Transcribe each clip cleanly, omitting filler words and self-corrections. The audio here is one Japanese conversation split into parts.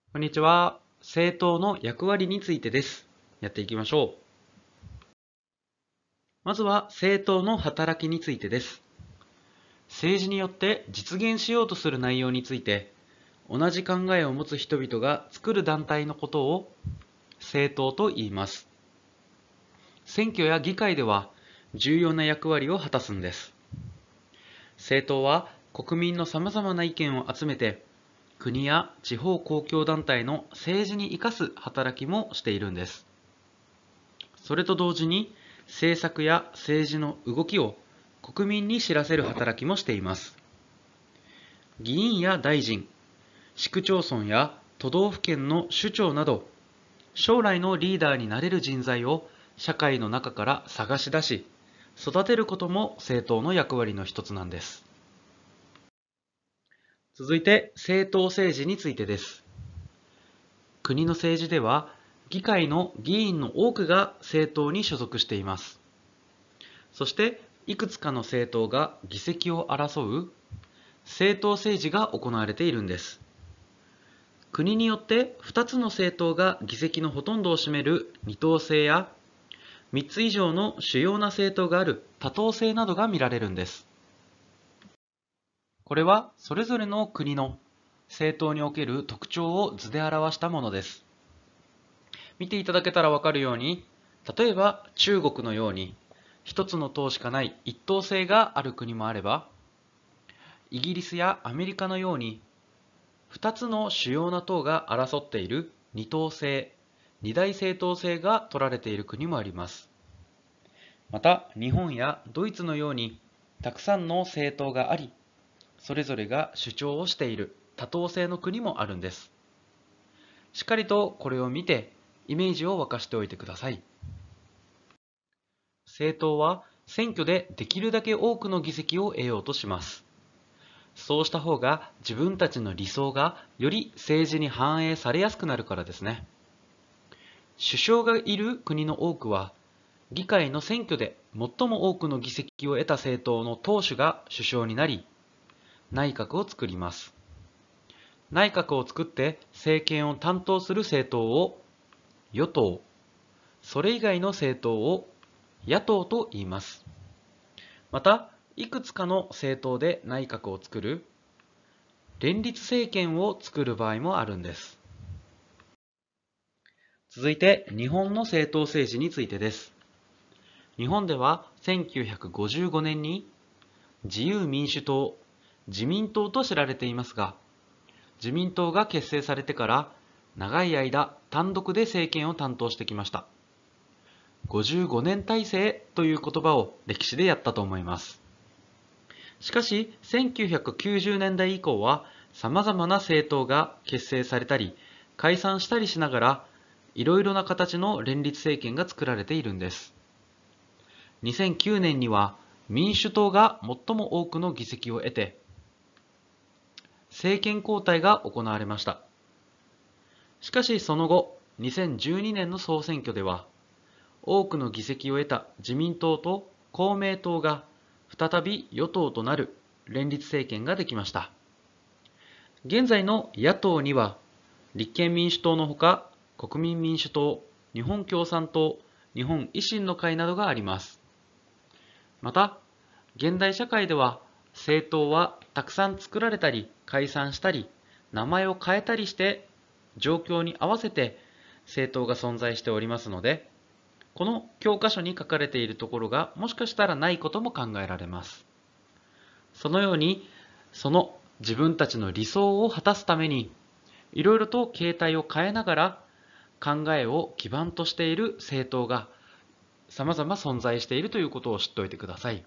こんにちは。政党の役割についてです。やっていきましょう。まずは政党の働きについてです。政治によって実現しようとする内容について、同じ考えを持つ人々が作る団体のことを政党と言います。選挙や議会では重要な役割を果たすんです。政党は国民の様々な意見を集めて、国や地方公共団体の政治に生かす働きもしているんです。それと同時に政策や政治の動きを国民に知らせる働きもしています。議員や大臣、市区町村や都道府県の首長など、将来のリーダーになれる人材を社会の中から探し出し、育てることも政党の役割の一つなんです。続いて政党政治についてです。国の政治では議会の議員の多くが政党に所属しています。そしていくつかの政党が議席を争う政党政治が行われているんです。国によって2つの政党が議席のほとんどを占める二党制や3つ以上の主要な政党がある多党制などが見られるんです。これはそれぞれの国の政党における特徴を図で表したものです。見ていただけたらわかるように、例えば中国のように一つの党しかない一党制がある国もあれば、イギリスやアメリカのように2つの主要な党が争っている二党制、二大政党制が取られている国もあります。また日本やドイツのようにたくさんの政党があり、それぞれが主張をしている多党制の国もあるんです。しっかりとこれを見てイメージを沸かしておいてください。政党は選挙でできるだけ多くの議席を得ようとします。そうした方が自分たちの理想がより政治に反映されやすくなるからですね。首相がいる国の多くは、議会の選挙で最も多くの議席を得た政党の党首が首相になり、内閣を作ります。内閣を作って政権を担当する政党を与党、それ以外の政党を野党と言います。また、いくつかの政党で内閣を作る連立政権を作る場合もあるんです。続いて日本の政党政治についてです。日本では1955年に自由民主党、自民党と知られていますが、自民党が結成されてから長い間単独で政権を担当してきました。55年体制という言葉を歴史でやったと思います。しかし1990年代以降は様々な政党が結成されたり解散したりしながら、いろいろな形の連立政権が作られているんです。2009年には民主党が最も多くの議席を得て政権交代が行われました。しかしその後、2012年の総選挙では多くの議席を得た自民党と公明党が再び与党となる連立政権ができました。現在の野党には立憲民主党のほか国民民主党、日本共産党、日本維新の会などがあります。また、現代社会では政党はたくさん作られたり解散したり名前を変えたりして状況に合わせて政党が存在しておりますので、この教科書に書かれているところがもしかしたらないことも考えられます。そのように、その自分たちの理想を果たすために、いろいろと形態を変えながら考えを基盤としている政党が様々存在しているということを知っておいてください。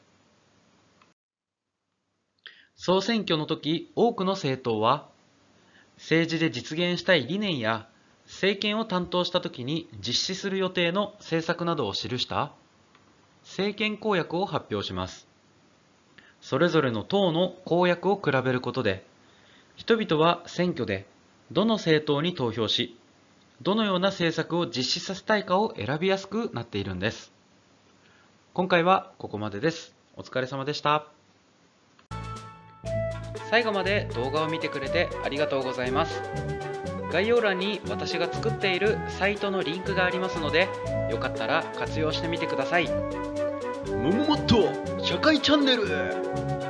総選挙の時、多くの政党は政治で実現したい理念や政権を担当したときに実施する予定の政策などを記した政権公約を発表します。それぞれの党の公約を比べることで、人々は選挙でどの政党に投票し、どのような政策を実施させたいかを選びやすくなっているんです。今回はここまでです。お疲れ様でした。最後まで動画を見てくれてありがとうございます。 概要欄に私が作っているサイトのリンクがありますので、よかったら活用してみてください。もももっと社会チャンネル。